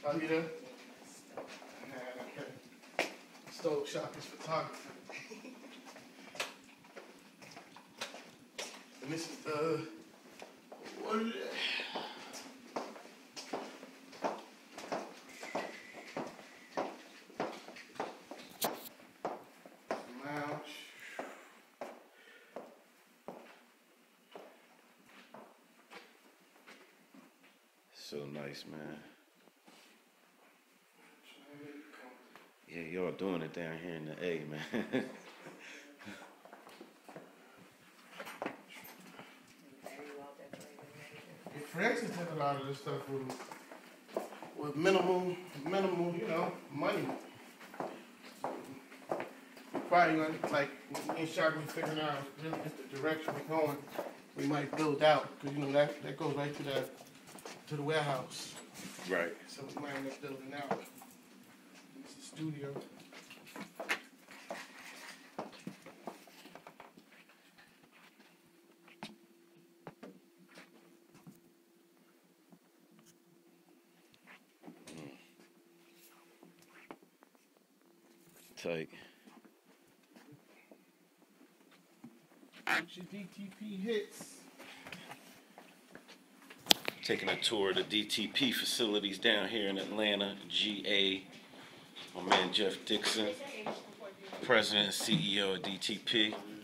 Oh, you there? Stove Shop is photography. And this is the, what is it? Lounge. So nice, man. Yeah, y'all doing it down here in the A, man. Francis did a lot of this stuff with minimal, you know, money. Probably gonna, like, me and Sharp be figuring out really the direction we're going. We might build out, because you know that goes right to the warehouse. Right. So we might end up building out. It's the studio. Tight. Grouchy DTP hits. Taking a tour of the DTP facilities down here in Atlanta, GA. My man Jeff Dixon, President and CEO of DTP.